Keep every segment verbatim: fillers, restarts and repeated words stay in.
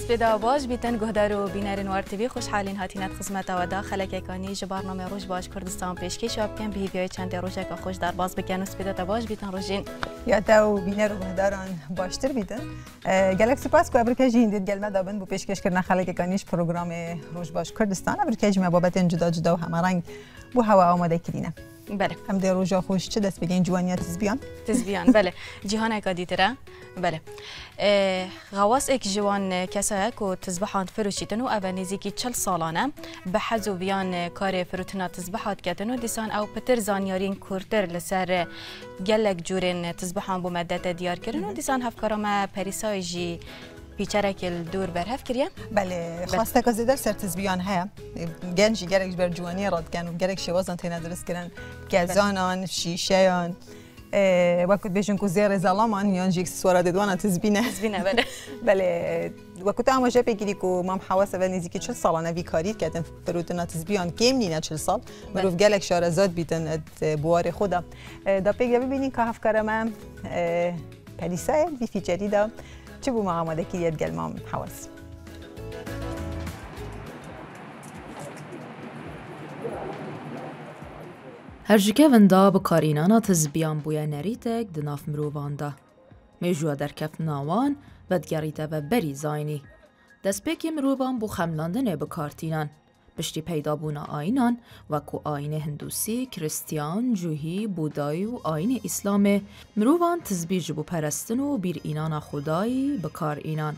سپیدا باش بیتن گهدار و بینر نوار تیوی خوشحالین هاتینات خدمت و داخل کانی ج برنامه روز باش کردستان پیشکش یاب کن به ویای چند روزه که خوش در باز بکن سپیدا باش بیتن روزین یا تا و بینر و گهداران باشتر بیتن گلکسی پاس کو ابرکه جین دید گلمه دابن بو پیشکش کردن خلک کانیش پروگرام روز باش کردستان ابرکه جمع بابت جدا جدا و همه رنگ بو هوا آماده کردینه. بله. هم در روزا خوش چه دست بگین جوانیت تزبیان؟ تزبیان بله. جهان اکادی ترا بله. غواص اک جوان کسایی که تزبحان فروشیدن و اوانیزی که چل سالانه به حذو بیان کار فروتنا تزبحات کردن و دیسان او پتر زانیارین کورتر لسر گلک جورن تزبحان بو مدت دیار کردن و دیسان هفکارم پریسای جی بیچاره‌کل دور برهف کریه؟ بله خواسته که زیادر سر تزبیان ها گنجی گرک بر جوانی راد کن و گرک شوازن تینا درست کردن گزانان شیشهان وقت بیشون که زیر زلامان یان جیک سوارد دوان تزبینه تزبینه بله بله وقت هم وجه بگیری که مام حواس و نزدیکی چهل سالانه ویکاری کردن فروتنا تزبیان کم نینه چهل سال مروف گلک شارزاد بیتن بوار خدا دا پیگه ببینین که هفکارم هم پلیسای بی فیچری دا چه بو ما آماده کریت گل مام حواس هرجکه وندا بکارینانا تزبیان بویا نریتک دناف مروواندا میجوا در کف ناوان بدگریته و بری زاینی دست پیکی مرووان بو خملاندن بکارتینان بشتی پیدا بونا آینان وکو آین هندوسی، کریستیان، جوهی، بودایی و آین اسلام مرووان تزبیج بو پرستن و بیر اینان خدایی بکار اینان.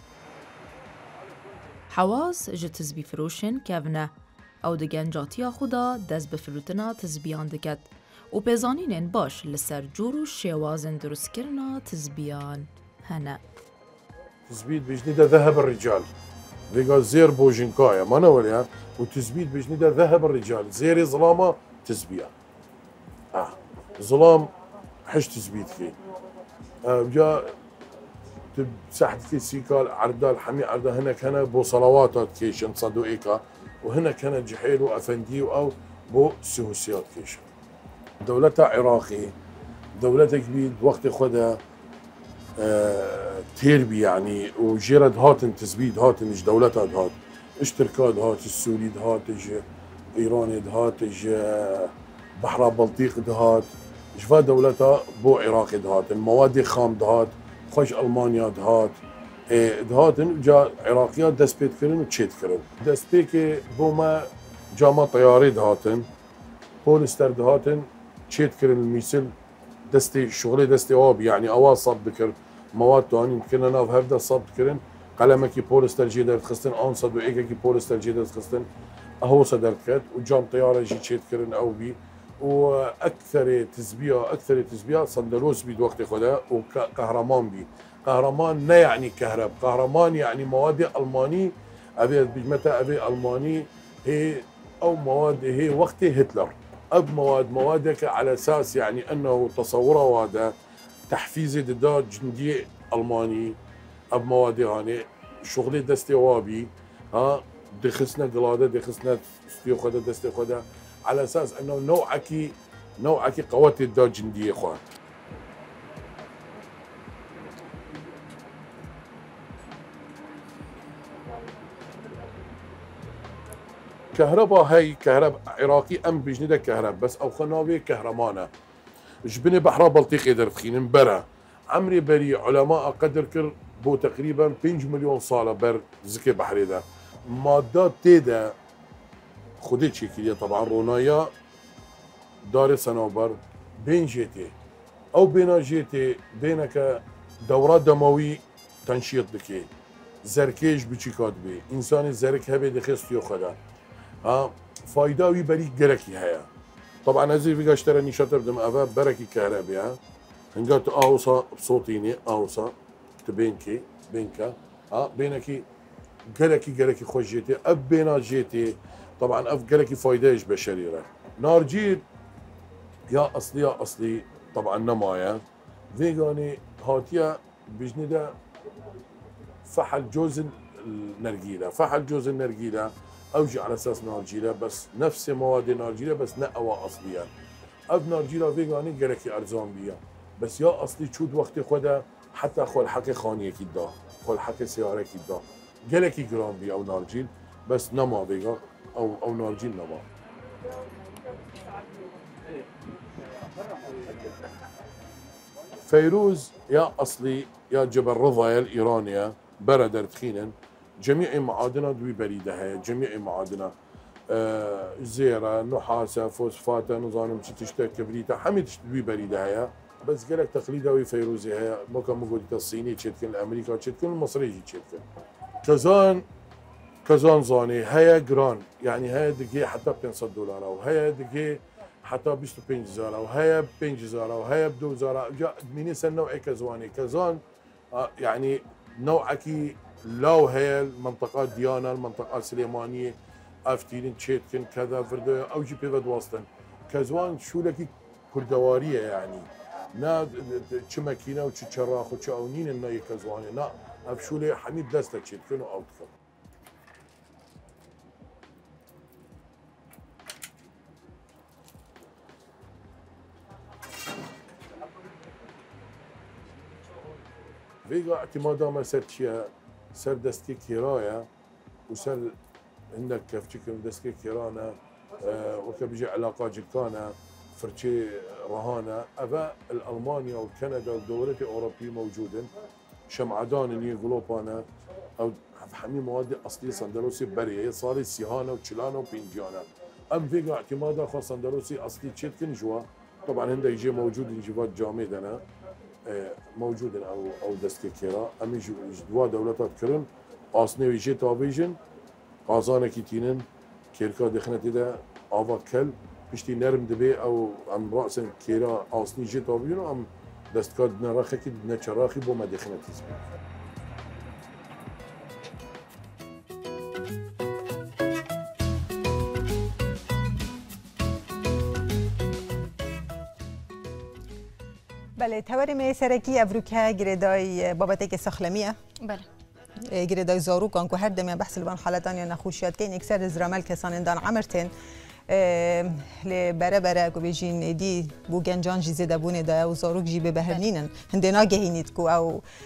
حواس جه تزبی فروشن کونه او دگن جاتی خدا دست بفروتنا تزبیان دکد و پیزانین باش لسر جور و شوازن درست کرنا تزبیان هنه. تزبید بجنی ده ذهب الرجال ويقا زير بوجنكايا ما نوليها وتزبيد بجنيدا ذهب الرجال زير ظلامة تزبيا آه ظلام حش تزبيد كي آه جا تساحت سيكال عردا الحمي عردا هنا كان بو صلواتات كيشن صدوئيكا وهنا كان جحيل وأفندي أو بو سهوسيات كيشن دولتها عراقي دولتها كبيد وقت خدها آه تيربي يعني وجيرد هاتن تزبيد هاتن ايش دولتها هات اشتركات هات السوري هات ايش ايران هات ايش بحر بلطيق هات ايش فا دولتها بو عراق هات المواد خام هات خوش المانيا هات هاتن جا عراقيات دست بيت كرن وتشيت كرن دست بيك بوما جاما طياري هاتن بولستر هاتن تشيت كرن الميسل دستي شغلي دستي آب يعني أواز صب بكر مواد تاني يمكن أنا في هفدا صب كرن قلمه كي بولستر جيدر تخستن أنصد وإيجا كي بولستر جيدر تخستن أهو صدر كات وجام طيارة جي تشيت كرن أو بي وأكثر تزبية أكثر تزبية صندلوس بيد وقت خدا وكهرمان بي كهرمان لا يعني كهرب كهرمان يعني مواد ألماني أبي بجمتها أبي ألماني هي أو مواد هي وقت هتلر أب مواد موادك على أساس يعني أنه تصوره هذا تحفيز ضد جندي ألماني أب مواد يعني شغلي دستي وابي ها دخسنا قلادة دخسنا استيو خدا دستي خدا على أساس أنه نوعك نوعك قوات ضد جندي إخوان كهرباء هي كهرباء عراقي ام بجنيدا كهرباء بس او خناوي كهرمانه جبني بحر بلطيق يقدر تخين برا عمري بري علماء قدر كر بو تقريبا خمسة مليون صاله بر زكي بحري ده مادات تيدا خدي شكليه طبعا رونايا دار صنوبر بين جيتي او بين جيتي بينك دورات دموي تنشيط بكي زركيش بچيكات بي انسان زرك هبه دخست يخدا ها فايده وي بري جركي هيا طبعا هذه في اشترى نشاط بدم افا بركي كهرباء ها هنقات اوصا بصوتيني اوصا تبينكي بينكا ها بينكي جركي جركي خوش جيتي اب بينا جيتي طبعا اف جركي فايدهش بشريره نار جيت يا اصلي يا اصلي طبعا نمايا فيغاني هاتيا بجنده فحل جوز النرجيله فحل جوز النرجيله اوجي على اساس نارجيله بس نفس مواد نارجيله بس نقوى اصليا اب نارجيله فيغاني جركي ارزان بيا بس يا اصلي شود وقت خدا حتى خول حق خانيه كي دا خول حق سياره كي دا gelekî giran bî ew narcîl bes nema vêga ew ew narcîl nema. فيروز يا أصلي يا جبل رضا يا الإيرانية برا درتخينن جميع معادنها دوي بريدة هي جميع معادنها آه زيرة نحاسة فوسفاتة نظام شي تشتى كبريتة حمي دوي بريدة هي بس قالك تقليدوي فيروزي هي ما كان موجود الصيني تشتكن الأمريكا تشتكن المصري تشتكن كازان كازان زاني هي جران يعني هي دقيقة حتى بتنصد دولار وهي دقيقة حتى بیست و پنج هزار و هي پنج هزار و هي بدو هزار جاء مني سن نوع كزواني كزان يعني نوعكي لو هي المنطقات ديانا المنطقات سليمانيه افتيرين تشيتكن كذا فرد او جي بيفد واسطن كزوان شو لكي كردواريه يعني نا تشمكينا وتشراخ وتشاونين الناي كزواني نا اف شو لي حميد دسته تشيتكن او تكن فيجا اعتمادا ما سر شيء سر دستكي كراية وسر عندك كيف تشكل دستكي كرانا أه وكبيجي علاقات جلكانا فرشي رهانة أبا الألمانيا والكندا والدولات الأوروبية موجودين شمعدان ني غلوبانا أو حمي مواد أصلية صندلوسي بريه صاري سيهانا وتشلانا وبينجانا أم فيجا اعتمادا خاص صندلوسي أصلي تشيتكن جوا طبعا هندا يجي موجود جوات جامدنا موجود او او دستكي كيرا امي دوا دولتات كرن اصني ويجي تابيجن قازانه كيتينن كيركا دخنتي ده اوا كل بشتي نرم دبي او ام راسن كيرا اصني جي تابيجن ام دستكا نراخي كي نچراخي بو ما دخنتي بله تورم سرکی افریقا گردای بابتک سخلمیه بله گردای زاروکان که هر دم بحث لبان حالتان یا نخوشیات کین اکثر زرامل کسان اندان عمرتن ل بره بره کو بیجین دی بو گنجان جیزه دبونه دا و زاروک جی به بهرنینن هندنا گهینید کو او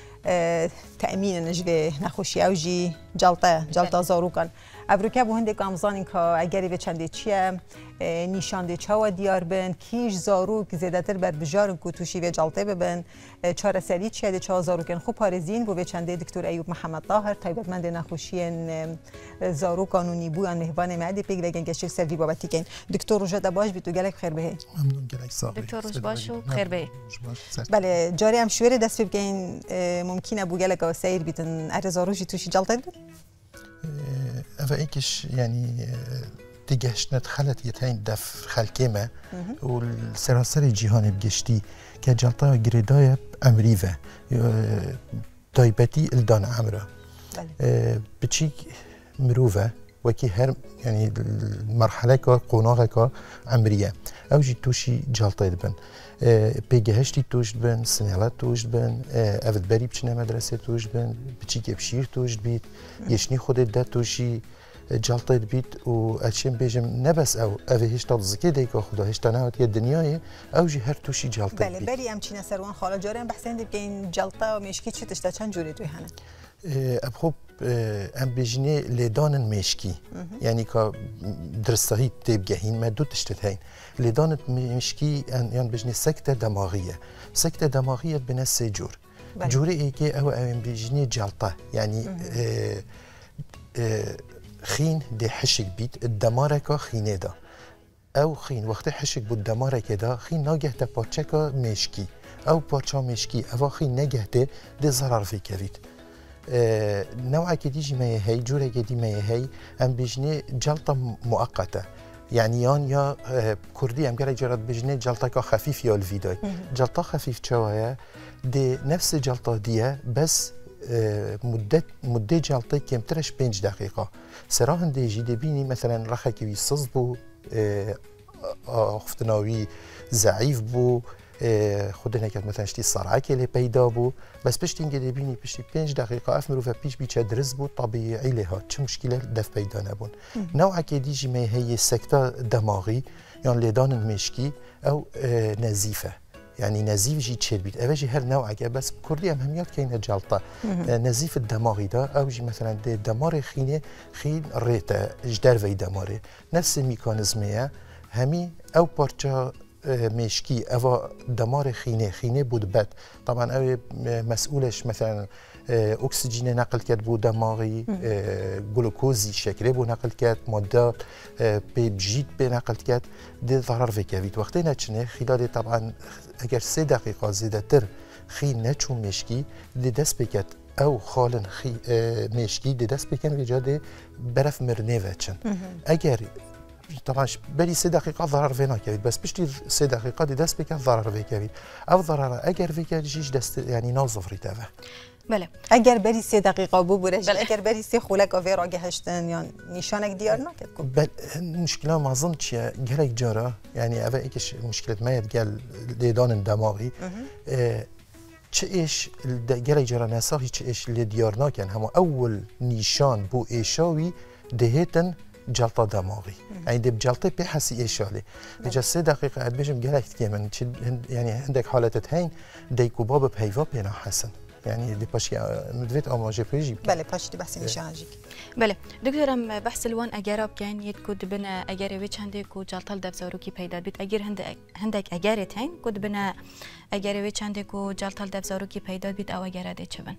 تأمین نجوه نخوشی او جی جلطه جلطه زاروکان افریقا بو هنده کامزانین که اگری به چنده چیه نیشانده چاوا دیار بن کیش زاروک زیادتر بر بجارن که توشی و جلطه ببن چاره سری چیه ده چا زاروکن خوب پارزین بو به چنده دکتور ایوب محمد طاهر تایبتمند نخوشیین زاروک قانونی بو ان نهبان معدی پیگ وگن گشتر سری بابتی کن دکتر روجا باش بیتو گلک خیر بهه ممنون گلک صاحب دکتر روج باشو خیر بهه بله جاری هم شوره دست بگین ممکنه بو گلک و سیر بیتن ار زاروجی توشی جلطه بن أفايكش يعني تجهشنت خلت يتين دف خلكيمة والسراسر الجهان بجشتي كجلطة جريداية أمريكا تايبتي الدان عمرة بتشيك مروفة وكي هر يعني المرحلة كا قناغة كا عمرية أو جي توشي جلطة بن بيجهشتي توش بن سنالات توش بن أفد بري بچنا مدرسة توش بن بتشيك بشير توش بيت يشني خود ده توشي جلطة بيت و أشين بيجم نبس أو أفي هشتا تزكي ديكا خدا هشتا نهات الدنيا أو جي هر توشي جلطة بله بري أم چينا سروان خالا جاري أم بحثين دي بكين جلطة و مشكي چه تشتا چند جوري توي هنن أبخوب أم بيجني لدان مشكي يعني كا درستهي تبجهين ما دو تشتتهين لدان مشكي يعني بيجني سكتة دماغية سكتة دماغية بنفس جور جوري إيكي أو أم بيجني جلطة يعني آه آه خين دي حشك بيت الدماركا خينه دا او خين وقت حشك بود دماركا دا خين ناگهته پاچكا مشكي او پاچا مشكي او خين ناگهته دي ضرر في كويت اه نوعا كديجي ما هي جورا كدي ما هي ام بيجني جلطة مؤقتة يعني يان يا اه كردي ام قال جرد بيجني جلطة خفيف يا الفيداي جلطة خفيف شوايا دي نفس جلطة دي بس مدة مدة جلطة كم ترش بينج دقيقة سراهن دي جي دبيني مثلا رخا كوي صز بو اختناوي ضعيف بو خودنا كانت مثلا شتي صرعة كلي بيدا بو بس باش تنجي دبيني باش بينج دقيقة افمرو فبيش بيتش درز بو طبيعي لها تش مشكلة دف بيدا نبون نوعا كدي جي ما هي سكتة دماغي يعني لدان المشكي او نزيفة يعني نزيف جي تشيل بيت أبجي هر نوع عجب بس كردي أهميات كاينة جلطة نزيف الدماغي ده أو جي مثلا دي دمار خينة خين ريتا جدار في دماره نفس الميكانيزمية همي أو بارچا مشكي أو دمار خينة خينة بود بد طبعا أو مسؤولش مثلا اکسیژن نقل کرد بو دماغی گلوکوزی شکری بو نقل کرد مادات بجید به نقل کرد ده ضرر وکوید وقتی نچنه خلال طبعا اگر سه دقیقه زیاده تر خیل نچون مشکی ده دست بکد او خالن خی مشکی ده دست بکن وجاده برف مرنه وچن اگر طبعا بلی سه دقیقه ضرر وینا کوید بس پشتی سه دقیقه ده دست بکن ضرر وکوید او ضرر اگر وکد جیش دست یعنی نازفری تاوه بله اگر بری سه دقیقه بو برش بله. اگر بری سه خولک آوی را گهشتن یا نشانک دیار نکد کن بل مشکل مازن چیه گرک جارا یعنی اوه ایکش مشکلت ماید گل لیدان دماغی چه ایش گرک جارا نساخی چه ایش لیدیار نکن همه اول نشان بو ایشاوی دهیتن جلطه دماغی یعنی دب جلطه به حسی ایشاله اجا سه دقیقه اد بجم گرک دیگه یعنی عندك حالتت هین دیکو باب پیوا پینا حسن يعني دي باشي مدفيت او ماجي بيجي بله باشي دي بحث نشانجيك بله دكتورم بحث الوان اجرب كان يتكود بنا اجر ويش عندك وجلطل دف زاروكي پیدا بيت اجر هندك هندك اجرت هين كود بنا اجر ويش عندك وجلطل دف زاروكي پیدا بيت او اجر ده چبن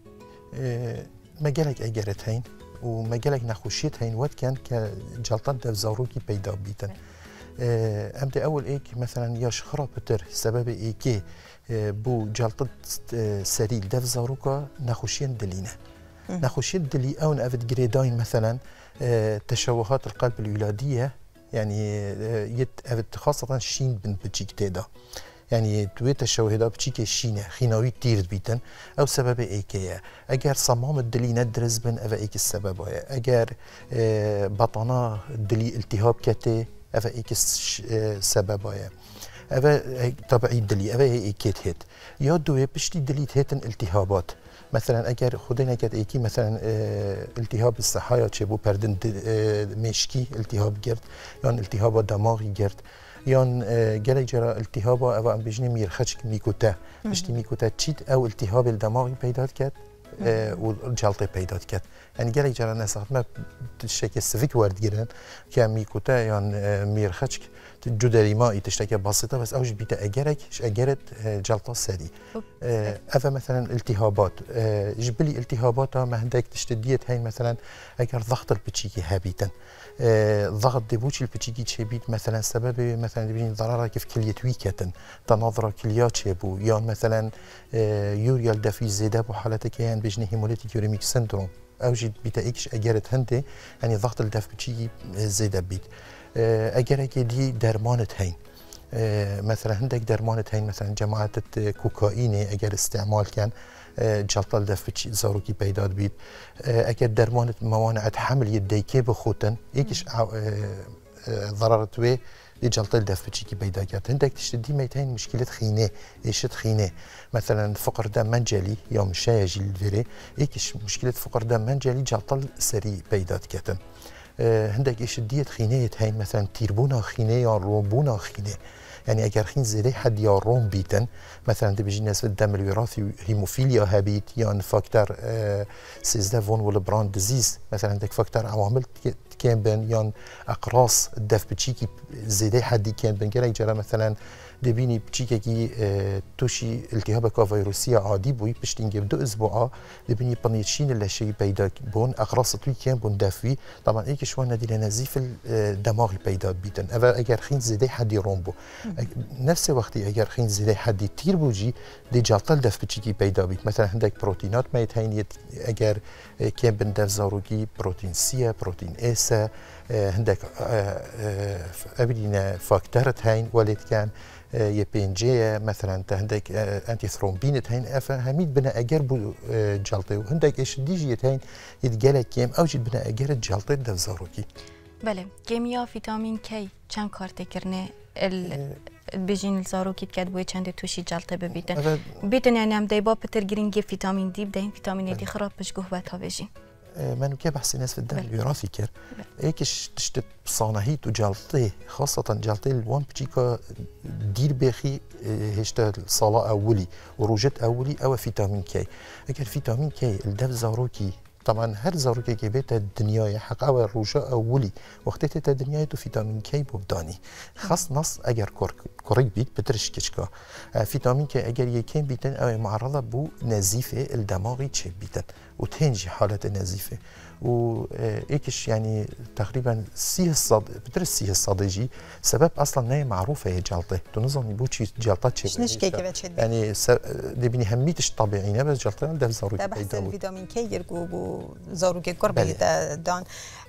مجالك اجرت هين ومجالك نخوشيت هين وقت كان كجلطل دف زاروكي پیدا بيتن امتى اول ايك مثلا ياش خرابتر سبب ايكي بو جلطة سريل دف زاروكا نخوشين دلينا نخوشين دلي او نافد جريداين مثلا تشوهات القلب الولادية يعني يت افد خاصة شين بن بتشيك تيدا يعني توي تشوهات بتشيك شينة خيناوي كتير بيتن او سبب ايكيا اگر صمام الدلي ندرس بن افا ايك السبب اگر بطنا الدلي التهاب كتي افا ايك السبب أبا طبعي دلي أبا هي كيت هيت يا دوي بشتي دليت هيتن التهابات مثلا أجر خدينا كات إيكي مثلا اه التهاب الصحايا تشبو بردن اه مشكي التهاب جرد يان التهاب دماغي جرد يان اه جرى جرى التهاب أبا أم بيجني ميرخشك ميكوتا بشتي ميكوتا تشيت أو التهاب الدماغي بيدات كات اه والجلطة بيدات كات يعني جرى جرى ناس ما تشتكي السفيك وارد جيران كميكوتا يان اه ميرخشك جدري مائي تشتكي بسيطة بس أوج بيتا أجرك أجرت جلطة سري أفا مثلا التهابات جبلي التهابات ما عندك تشتديت هاي مثلا أجر ضغط البتشيكي هابيتا ضغط دبوش البتشيكي تشبيت مثلا سبب مثلا بيجي ضرر كيف كلية ويكتن تناظر كليات شبو يعني مثلا يوريا الدفي زيادة بحالتك يعني بيجني هيموليتيك يوريميك سندروم أوجد بيتا إكش أجرت هندي يعني ضغط الدف بتشيكي زيادة بيت اگر اگه دی درمانت هین مثلا هندك درمانت هين مثلا جماعة كوكايين اگر استعمال كان جلطة دف زاروكي بيداد بيت اگر درمانت موانع حمل يديكي بخوتن ايكش ضررت وي دي جلطة دف بشيكي بيدا كات هندك تشتدي ميتين مشكلة خينة ايشت خينة مثلا فقر دم منجلي يوم شايج الفيري ايكش مشكلة فقر دم منجلي جلطة سري بيداد كاتن هندك ايش ديت خينية هين مثلا تيربونا خينية يا رومبونا خينية يعني اگر خين زيري حد يا روم بيتن مثلا دي بيجي ناس الدم الوراثي هيموفيليا هابيت يعني فاكتور سيزدا فون ولا براند ديزيز مثلا عندك فاكتور عوامل كان بين يعني اقراص الدف بتشيكي زيري حد كان بين جرى جرى مثلا دبيني بتشيكي اه توشي التهاب فيروسية عادي بوي بشتينجي بدو اسبوع دبيني بنيتشين اللي شيء بيدا بون اقراص توي كان بون دافي طبعا ايك شوان دي نزيف الدماغ بيدا بيتن اذا اگر خين زيدي حد رومبو نفس الوقت اگر خين زيدي حد تير بوجي دي جالطل دف بتشيكي بيدا بيت مثلا عندك بروتينات ما يتهين اگر كان بندف زاروكي بروتين سي بروتين اس عندك ابدينا فاكتورت هين ولد كان يبينجي مثلا عندك انتي ثرومبين هين افا هميد بنا اجر بو جلطه وعندك ايش ديجي هين يتقالك كيم اوجد بنا اجر جلطه دفزاروكي بله كيمياء فيتامين كي كان كارتكرنه ال بيجين الزاروكي تكتبوا چند توشي جلطه ببيتن بيتن يعني ام دايبا بتر جرينجي فيتامين دي بدين فيتامين دي خراب بش قهوه بيجي منو كي بحسي ناس في الدم الوراثي كر ايكش تشتت صانهيت وجلطي خاصة جلطي الوان بتشيكا دير بخي هشتا صلاة أولي وروجت أولي أو فيتامين كي أجل فيتامين كي الدف زاروكي طبعا هر زاروكي كي بيت الدنيا حق أو الروجة أولي وقتها الدنيا تو فيتامين كي ببداني خاص نص أجر كوريك بيت بترش كشكا فيتامين كي أجر يكين بيتن أو معرضة بو نزيفة الدماغي تشيب بيتن وتنجي حالة نزيفة وإيكش يعني تقريبا سيه الصد بترس سيه الصديجي سبب اصلا ناي معروفه هي جلطه تنظم بوتشي جلطات شي شنش كيكه بتشد يعني س... دي بني هميتش طبيعيين بس جلطه ده زاروك بحس الفيتامين كي يرجو بو زاروك قرب دان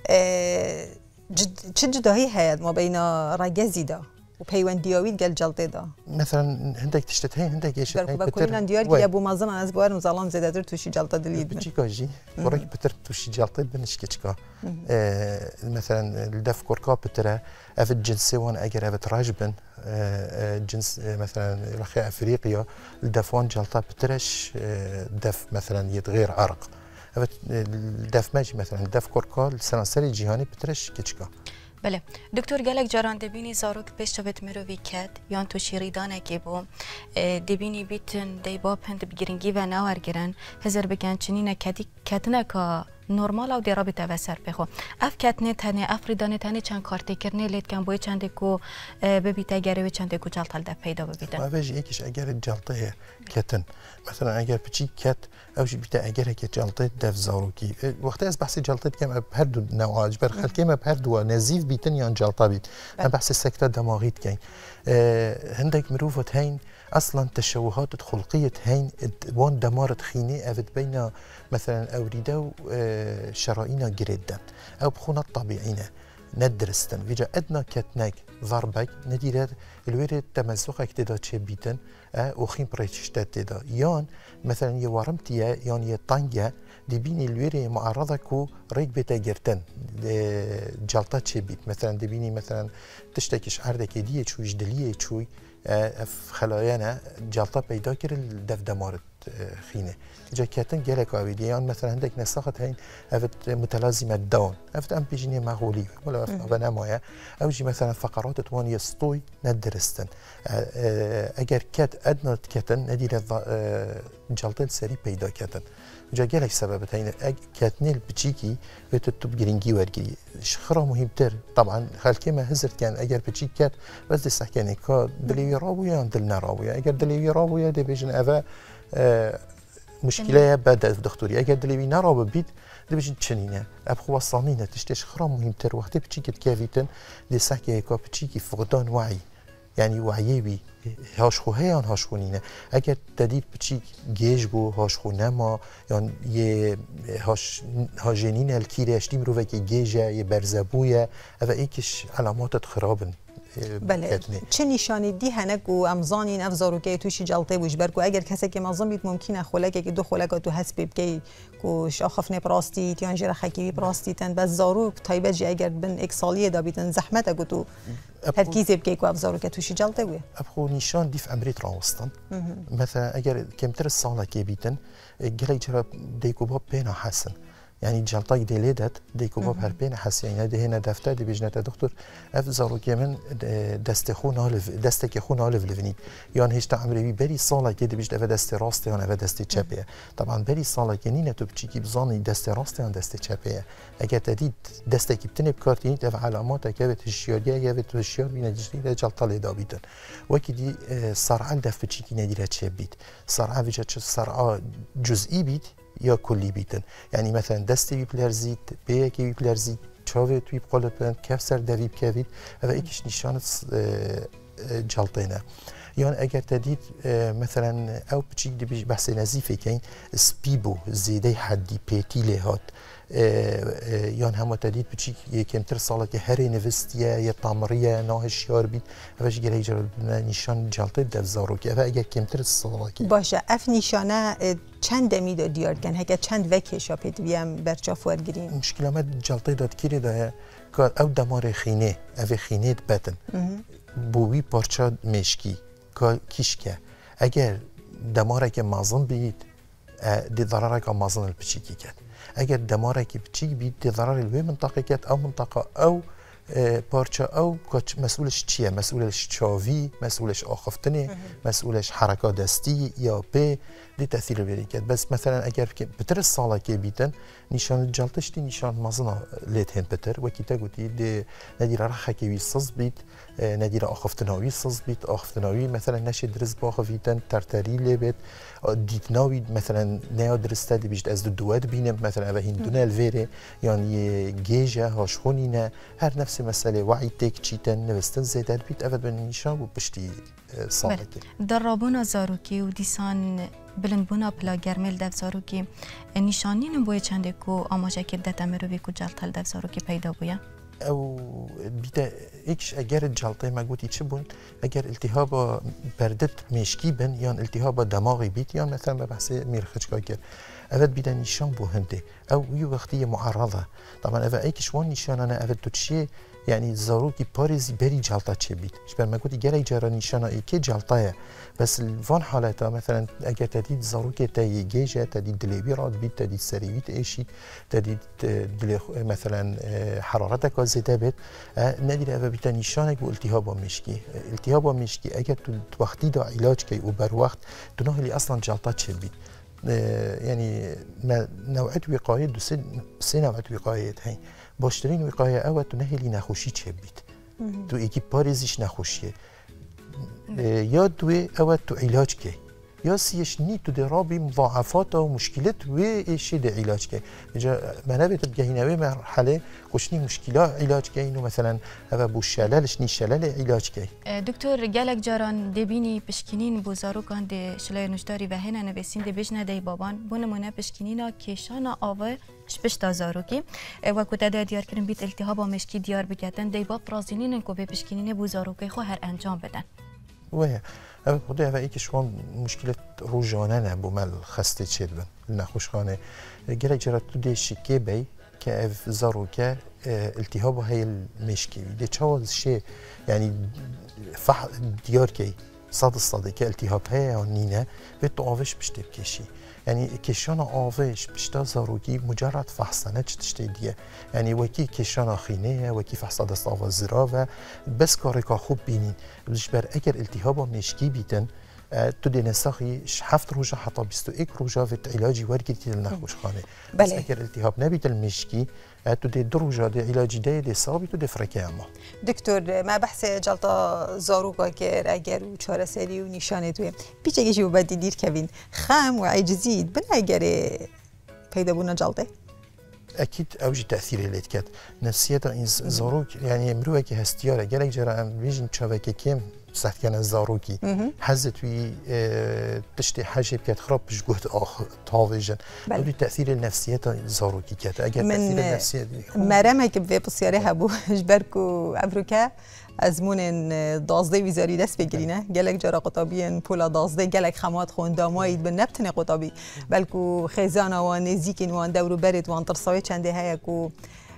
جد جد هي هي ما بين راجزي ده وبيوان دياويد قال جلطه ده مثلا عندك تشتتين عندك ايش بكون ديار يا ابو مازن انا زبوار وزالان زادر توشي جلطه دليد بتشيكا جي ورك بتر توشي جلطه بنشكتشكا آه مثلا الدف كوركا بترى اف الجنسي وانا اجر اف راجبن آه جنس آه مثلا رخاء افريقيا الدفوان جلطه بترش آه دف مثلا يتغير عرق الدف ماجي مثلا الدف كوركا السنسري الجهاني بترش كتشكا بله دکتر گلک جران دبینی زاروک پیش تابت مروی کد یان تو شیریدانه کی بو دبینی بیتن دی با پند بگیرنگی و نوارگرن هزار بگن چنینه کدی کتنه که نورمال او دی رابطه و سر بخو اف کتنه تنه افریدانه تنه چند کارتی کرنه لیت کن بوی چند کو ببیته گره و چند کو جلطل ده پیدا ببیده ما بيجي ايكش اجر الجلطه كتن مثلا اجر بتشي كت او شي بتا اجر كت جلطه دف زاروكي وقت از بحث جلطه كم بهردو نوع اجبر خل كم بهردو نزيف بيتن يان جلطه بيت انا بحث السكته دماغيت كاين عندك مروفه هين اصلا تشوهات خلقيه هين وان دمار تخيني افت بين مثلا اوريده شرايين جريدا او بخونه طبيعيه ندرستن ويجا ادنى كتنك ضربك نديرت الورد تمزقك تدا تشي بيتن او خيم بريتشتات تدا يان مثلا يورمتيا يان يطانجا دي بيني الورد معرضه كو ريك بيتا جرتن جلطات تشي بيت مثلا دي بيني مثلا تشتكيش عردك ديه شوي جدليه شوي اف خلايانا جلطه پیدا کرد دف دمارت خینه جا کتن گلک آویدیان مثلا عندك نسخه هين افت متلازمه داون افت ام بيجيني مغولي ولا بنمايا او جي مثلا فقرات توان يسطوي ندرستن اگر كت ادنى كتن ندير جلطه سري پیدا كتن جا گلک سببت هين كتنيل بتشيكي بتتب جرينجي ورجي شخرا مهمتر طبعا خلكي ما هزرت كان اگر بتشيك كات بس دي سحكاني كا دلي راويا دلنا راويا اگر دلي راويا دي بيجن افا آه مشكله بدا دكتوري اگر دلي نرا بيت دي بيجن تشنينا ابخو وصانينا تشتش خرا مهمتر وقت بتشيك كافيتن دي سحكي كا بتشيكي فقدان وعي يعني وعيبي هاش خو هيان هاش خونينه اگر تدید بچیک گیج بو هاش خو نما یان یه هاش هاجنین الکیرش دیم رو وکی گیجه یه برزبویه و ایکش علامات خرابن بله چه نشانی دی هنگ و امزانی افزارو که توشی جلطه وش برگو اگر کسی که مازن بید ممکنه خلقه که دو خلقه تو حس ببکی کوش آخفنه پراستی یا انجیر خکی پراستی تن بس زارو تایبه جی اگر بن اکسالیه دا بیتن زحمت اگو تو ترکیز بکی کو افزارو که توشی جلطه وی ابخو نشان دیف امریت راوستن مثلا اگر کمتر الصاله که بیتن گلی جرا دیکوبا بینا حسن يعني جلطاي ديليدت ديكو باب هربين حس يعني هذه هنا دفتر دي بجنة دكتور اف زارو كمان دست خون هالف دستك خون هالف لفني يعني هيش تعمري بري صاله كده بيجي اف دست راست يعني اف دست تشابيه طبعا بري صاله كنينه تو بتشيكي بزاني دست راست يعني دست تشابيه اجا تديد دستك بتنب كارتين تف علامات كبت الشياديه يابت الشيار بين جديد جلطه لدابيتن وكدي صرعه دف بتشيكي نديره تشبيت صرعه بيجي صرعه جزئي بيت یا کلی بیتن یعنی مثلا دستی بیپلرزید بیکی بیپلرزید چاوی توی بقلبن کف سر دویب کوید و ایکش نشانت جلطینه یعنی اگر تدید مثلا او بچیک دی بحث نزیفه کن سپیبو زیده حدی پیتی لهات یان همه تدید بچیک کمتر ساله که هر نوستیه یا تمریه ناهش یار بید اوش گله جرال نشان جلطه دفزارو که او اگر کمتر ساله که باشه اف نشانه چند دمیده دیار کن هکه چند وکه شاپید بیم برچاف ورگرین مشکل ما جلطه داد کری ده که او دمار خینه او خینه بتن بوی پارچه مشکی که کیشکه اگر دماره که مازن بید دی ضرره که مازن البچیکی کرد اگر دماره که بچی بید ضرر الوی منطقه کت او منطقه او پارچه او مسئولش چیه؟ مسئولش چاوی، مسئولش آخفتنه، مسئولش حرکات دستی یا پی دی تأثیر بری کرد. بس مثلا اگر که بتر سالا که بیتن نشان جلتش دی نشان مزنا لیت هند بتر و کی تگوتی دی ندیر رخ کی ویسز بیت ندیر آخفتناوی سز بیت آخفتناوی مثلا نشه درس باخویتن ترتری لبت دیت ناوید مثلا نیا درسته دی بیشت از دوات بینم مثلا اوه هندونه الویره یعنی گیجه هاشخونی نه هر نفس مسئله وعی تک چیتن نوستن زیدت بیت اول به نشان و پشتی ساله در رابونا زاروکی و دیسان بلندبونا پلا گرمل دف زاروکی نشانی نبوی چنده کو آماجه که دت امروی کو جلتل دف زاروکی پیدا بویا؟ او بیتا ایکش اگر جلطه ما گویی چه بون اگر التهاب بردت مشکی بن یا التهاب دماغی بیت یا مثلا به بحث میرخچکا کرد اول بیدا نشان بو هنده او یو وقتی معرضه طبعا اول ایکش وان نشان انا اول تو چیه يعني زاروكي باريزي بري جلطة تشبيت شبه ما قلت جري جرى نشانة إيكي جلطة بس الفان حالتها مثلا أجا تديد زاروكي تاي جيجة تديد دليبي راد بيت تديد سريويت إيشي تديد دلي مثلا حرارتك زيادة بيت نادي أبا بيت نشانة والتهاب مشكي التهاب مشكي أجا وقتي دا علاج كي وبر وقت تناه اللي أصلا جلطة تشبيت يعني نوعية وقاية دو سن سن نوعية وقاية هاي باشترین وقایه اوه تو نهیلی نخوشی چه بید تو ایکی پاریزیش نخوشیه یا دوی اوه تو علاج که یا سیش نی تو درابی مضاعفات و مشکلات و ایشی ده علاج که اینجا منه بیت بگهینوی مرحله خوشنی مشکلات علاج که اینو مثلا اوه بو شلالش نی شلال علاج که دکتر گلک جاران دبینی پشکنین بوزارو کان ده شلای نشداری و هنه نویسین ده بجنه ده بابان بونمونه پشکنینا کشانا آوه شپشتا زاروکی و کتا ده دیار کرن بیت التهاب و مشکی دیار بکتن ده باب رازینین کو به پشکنین بوزاروکی خو هر انجام بدن واه اول خدا اول ایک شوان مشکلات روزانه نه بو مال خسته چید بن نخوشخانه گره جرات تو ده شکه بی که اف زاروکه التهاب های المشکی ده چاوز شه یعنی فح دیار کی صد الصد که التهاب های و نینه به تو آوش بشته بکشی يعني كيشانا آوش بشتا زاروكي مجرد فحصانه تشتي ديه يعني وكي كيشانا خينيه وكي فحصا دست آواز زراوه بس كاريكا خوب بينين بلش بر اگر التهابا مشكي بيتن تو دي نساخي هفت روجه حتى بیست و یک روجه في علاجي ورقتي للنخوش خانه بس اگر التهاب نبيت المشكي تو دي دروجه دي علاجي دي دي صابي تو دي فركه اما دكتور ما بحث جلطه زاروكا كير اگر و چاره سری و نشانه توی پیچه جو بدی دیر کوین خام و عجزید بن اگر پیدا بونا جلطه اكيد اوجي تاثير اللي كات نفسيه این زاروك يعني مروه كي هستياره جالك جرا ام فيجن تشابك كيم صحت كان الزاروكي حزت وي تشتي حاجه بكات خراب بش جهد اخ طاوجن ودي تاثير النفسيه الزاروكي كات اجل تاثير النفسيه مرام هيك في بصيارها بو جبركو افريكا ازمون دازده ویزاری دست بگیرینه گلک جرا قطابی پولا دازده گلک خمات خونداماید به نبتن قطابی بلکو خیزان و نزیکین وان دورو برد وان ترساوی چنده هیا کو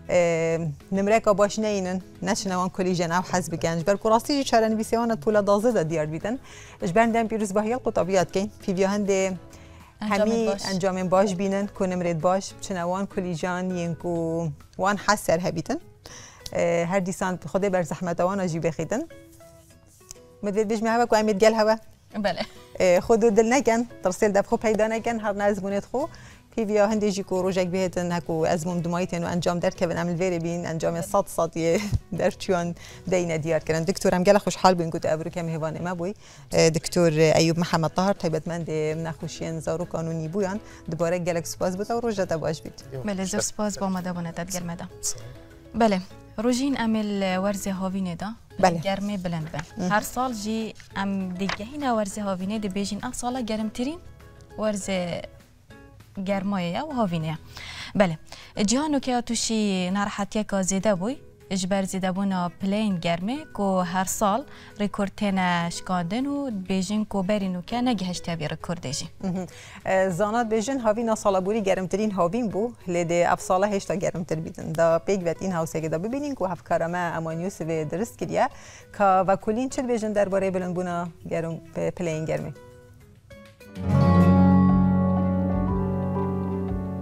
نمره که باش نینن نشنه وان کلیجن او حزب کنج بلکو راستی چاره نویسیوانت پولا دازده دا دیار بیدن اجبرن دم پیروز باهی قطابیات کن فی بیاهنده همی انجام باش بینن کو نمرت باش چنوان کلیجان ینکو وان حسر هبیتن هر دیسان خدا بر زحمت وان اجی بخیدن مدید بجمع هوا کو امید گل هوا بله خودو دل نکن ترسیل دب خو پیدا نکن هر نازمونت خو پی ویا هندی جی کو روزک بهتن هکو ازمون دمایتن و انجام در که عمل ویری بین انجام صد صد در چون دینه دیار کردن دکتورم گل خوشحال بین گوت ابرو کم هوانه ما بوی دکتور ایوب محمد طاهر تایبتمند نخوشین زارو قانونی بویان دوباره گلک سپاس بود و روزت باش بید بله زر سپاس با مده بونه تدگیر مده بله روزین عمل ورزه هاوینه دا بله گرمه بلند بن هر سال جی ام دیگه هینا ورزه هاوینه دی بیجین اه سالا گرم ترین ورزه گرمایه و هاوینه بله جهانو که توشی ناراحتیه که زیده بوی اجبر زیده بونا پلین گرمه که هر سال ریکورتین شکاندن و بیجین که برینو که نگهشت هاوی ریکورده جی زانات بیجین هاوینا سالا بوری گرمترین هاوین بو لیده اف سالا هشتا گرمتر بیدن دا پیگ وقت این هاوسه که دا ببینین که هف کارمه امانیوس و درست کریه که و کلین چل بیجین درباره بلند بونا گرم پلین گرمه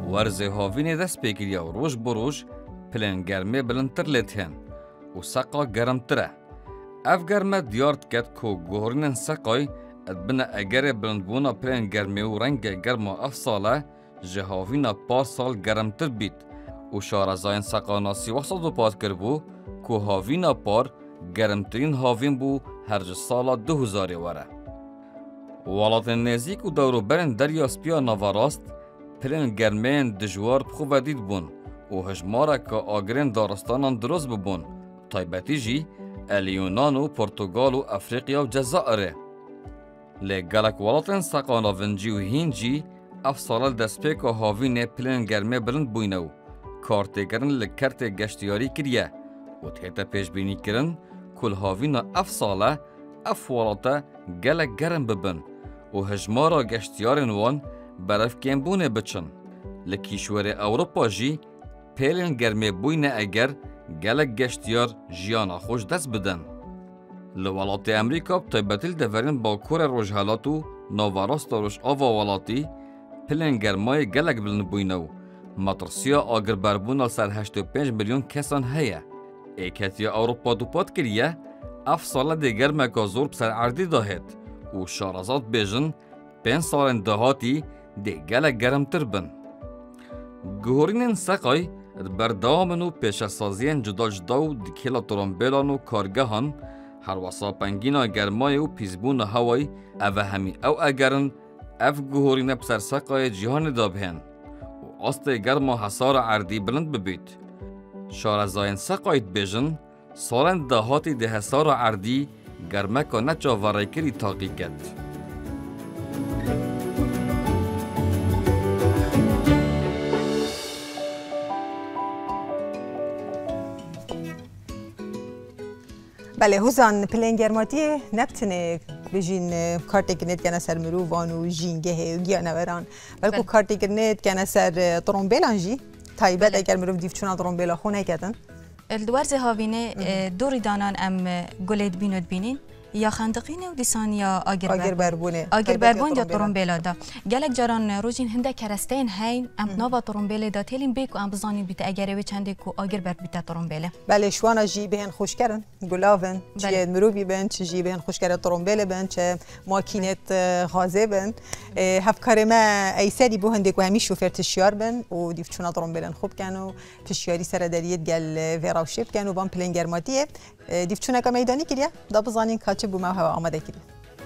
ورزه هاوین دست بگیریا و روش بروش پلن گرمه بلندتر لیتهن و سقا گرمتره. اف گرمه دیارت کد که گوهرین سقای ادبنا اگر بلندبونا پلن گرمه و رنگ گرما اف ساله جهاوینا پار سال گرمتر بید و شارزاین سقاناسی وصد و پاد کربو که هاوینا پار گرمترین هاوین بو هرج سالا دو هزاری وره. ولات نزیک و دورو برن دریا سپیا نواراست پلن گرمین دجوار بخو ودید بون و هجماره که آگرین دارستانان درست ببون تایبتی جی الیونان و پرتغال و افریقیا و جزائره. لگلک ولاتن ساقانا ونجی و هینجی اف سالال دسپیک و هاوین پلن گرمه بلند بوینو کارتگرن لکرت گشتیاری کریه و تیتا پیش بینی کرن کل هاوین اف ساله اف ولاتا گلک گرم ببن و هجمارا گشتیارن وان برف کمبونه بچن. لکیشور اوروپا جی پلن گرمه بوینه اگر گلک گشتیار جیانا خوش دست بدن. لولات امریکا بطیبتیل دورین با کور روشهالاتو نواراست روش آوا ولاتی پلن گرمای گلک بلن بوینو مطرسیا آگر بربون سر هشت و پنج میلیون کسان هیا. ایکتیا اوروپا دو پاد کریه اف ساله دیگر مکازور بسر عردی داهد و شارزات بیجن پنج سالن دهاتی دیگل گرم تر بن. گهورین سقای بردامن و پیشسازین جدا جدا و دیکیلا ترامبیلان و کارگهان هر واسا پنگینا گرمای و پیزبون هوای او همی او اگرن اف گهورین بسر سقای جهان دابهن و آست گرما حسار عردی بلند ببید. شارزاین سقایت بیجن سالن دهاتی ده حسار عردی گرمک و نچا ورایکری تاقی کد. بله هوزان پلن گرماتی نبتنه بجین کارت گنت کنه سر مروان و جینگه و گیا نوران بلکو کارت گنت کنه سر ترومبیلان جی تایبت اگر مروف دیف چونا ترومبیلا خونه کردن الدوارز هاوینه دوری دانان ام گلید بینود بینین یا خندقینه و دیسان یا آگر آگر بربونه آگر بربون یا ترومبیلا دا گلک جاران روزین هنده کرستین هین ام نوا ترومبیلا دا تلین بیکو ام بزانین بیت اگره و چنده کو آگر بر بیت ترومبیلا بله شوانا جی بهن خوش کردن گلاون چه مروبی بن چه جی بهن خوش کردن ترومبیلا بن چه ماکینت غازه بن هفکار ما ایسری بو هنده کو همی شوفر تشیار بن و دیف چونا ترومبیلا خوب کنو تشیاری سر دریت گل وراوشیف کنو بام پلن گرماتیه دیف چونا کا میدانی کلیه دا بزانین کاچه بو ما هوا آماده کردیم.